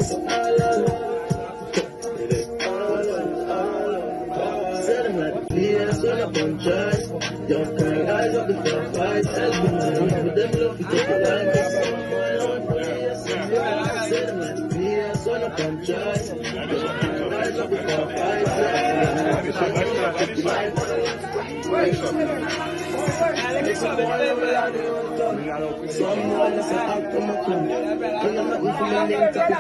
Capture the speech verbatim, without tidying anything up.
Don't cry, rise up before fight. Tell me, man, with them love, you take a life. So no come try. Rise up before fight. Someone is a